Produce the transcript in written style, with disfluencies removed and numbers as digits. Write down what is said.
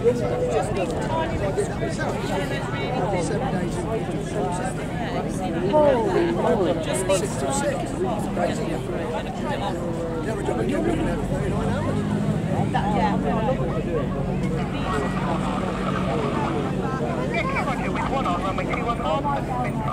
Just need a tiny bit of stretch and then really 7 days a week. just need 6 to 6. Crazy. Never done it. You're looking at 39 hours. Yeah, 212 with 1 on runway 214.